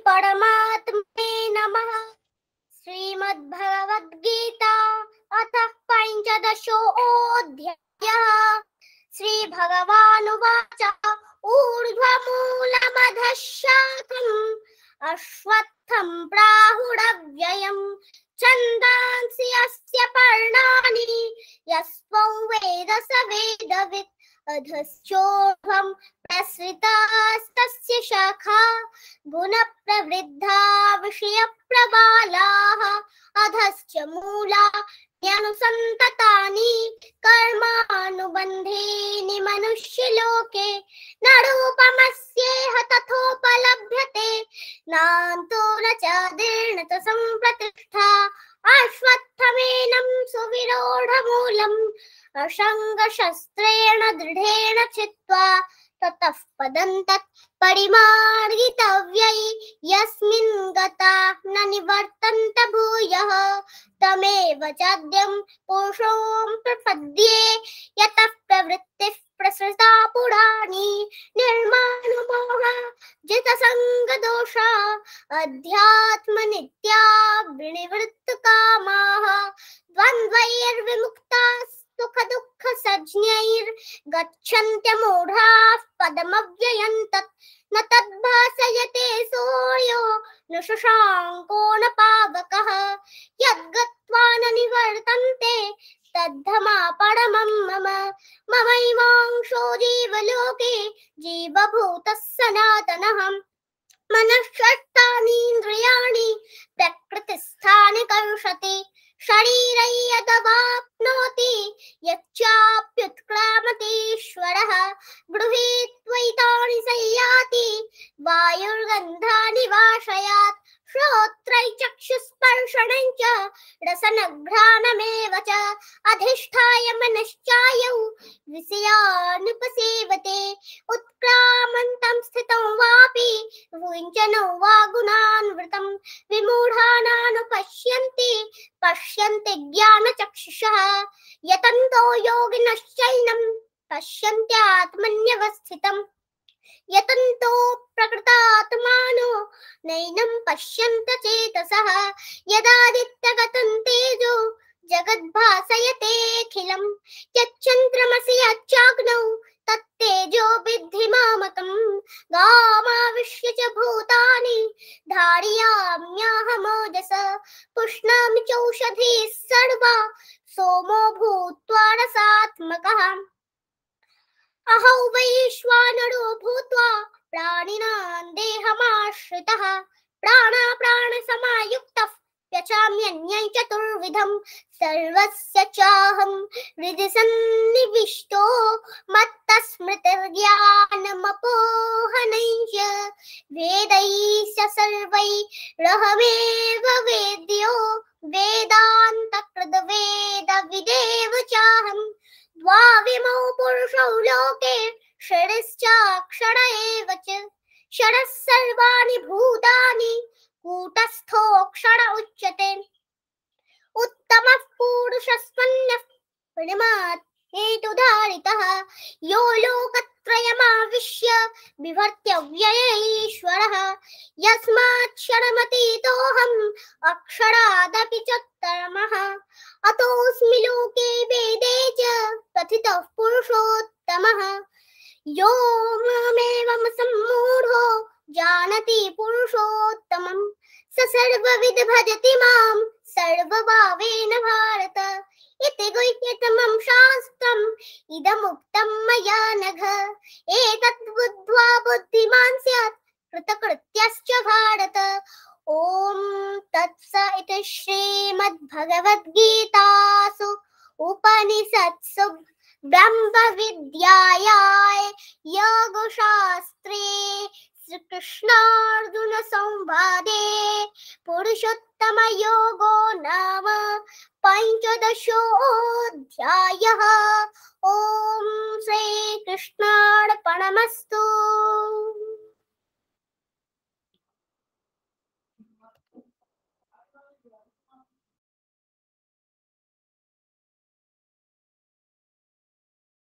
परमात्मने नमः। श्रीमद्भगवद्गीता अथ पञ्चदशोऽध्यायः। श्रीभगवानुवाच ऊर्ध्वमूलमधः शाखम् अश्वत्थं प्राहुरव्ययम् छन्दांसि यस्य पर्णानि यस्त्वं वेद स वेदवित् अधश्चोर्ध्वं प्रसृतास्तस्य शाखा गुणप्रवृद्धा विषयप्रबालाः अधश्च मूला न्यनुसन्ततानि कर्मानुबन्धेनि मनुष्यलोके न रूपमस्येह तथोपलभ्यते नान्तो न चादिर्न च सम्प्रतिष्ठा अश्वत्थमेनं सुविरूढमूलम् असङ्गशस्त्रेण दृढेन चित्वा ततः पदं तत् परिमार्गितव्यै यस्मिन् गता न निवर्तन्त भूयः तमेव चाद्यं पुरुषं प्रपद्ये यतः प्रवृत्तिः प्रसृता पुराणी निर्माणमोह जितसङ्गदोषा अध्यात्मनित्या विनिवृत्तकामाः द्वन्द्वैर्विमुक्ताः सुखदुःखसञ्ज्ञैर्गच्छन्त्यमूढाः पदमव्ययं तत् न तद्भासयते सूर्यो न शशाङ्को न पावकः यद्गत्वा न निवर्तन्ते तद्धमा परमं मम ममैवांशो जीवलोके जीवभूतः सनातनः मनःषष्ठानीन्द्रियाणि प्रकृतिस्थानि कर्षति शरीरै यदवाप्नोति यच्चाप्युत्क्रामतीश्वरः गृहीत्वैतानि संयाति वायुर्गन्धानि वाशयात् श्रोत्रै चक्षुस्पर्शनं च रसनघ्राणमेव च अधिष्ठाय मनश्चायौ विषयानुपसेवते उत्क्रामन्तं स्थितं वापि भुञ्जनो वा गुणान्वृतं विमूढानानुपश्यन्ति पश्यन्ति ज्ञानचक्षुषः यतन्तो योगिनश्चैनं पश्यन्त्यात्मन्यवस्थितम् यतन्तो प्रकृतात्मानो नैनं पश्यन्त चेतसः यदादित्यगतं तेजो जगद्भासयतेऽखिलं यच्चन्द्रमसि यच्चाग्नौ तत्तेजो विद्धि मामकं गामाविश्य च भूतानि धारयाम्यहमोजस पुष्णामि चौषधीः सर्वा सोमो भूत्वा रसात्मकः अहौ वैश्वानरो भूत्वा प्राणिनां देहमाश्रितः प्राणाप्राणसमायुक्तः पचाम्यन्यं चतुर्विधं सर्वस्य चाहं हृदि सन्निविष्टो मत्तस्मृतिर्ज्ञानमपोहनं च वेदैश्च सर्वैरहमेव वेद्यो वेदान्तकृद्वेदविदेव चाहं द्वाविमौ पुरुषौ लोके षडश्चाक्षर एव च षडः सर्वाणि भूतानि कूटस्थोऽक्षर उच्यते उत्तमः पुरुषस्त्वन्यः परिमात् हेतुधारितः यो लोकत्रयमाविश्य बिभर्त्यव्यय ईश्वरः यस्माक्षरमतीतोऽहम् अक्षरादपि चोत्तमः अतोऽस्मि लोके वेदे च प्रथितः पुरुषोत्तमः यो मामेवं सम्मूढो जानति पुरुषोत्तमं स सर्वविद भजति मां सर्वभावेन भारत इति गुह्यतमं शास्त्रम् इदमुक्तं मया नघ एतत् बुद्ध्वा बुद्धिमान् स्यात् कृतकृत्यश्च भारत ॐ तत्स इति श्रीमद्भगवद्गीतासु उपनिषत्सु ब्रह्मविद्यायां योगशास्त्रे श्रीकृष्णार्जुन संवादे पुरुषोत्तमयोगो नाम पञ्चदशोऽध्यायः। ॐ श्रीकृष्णार्पणमस्तु।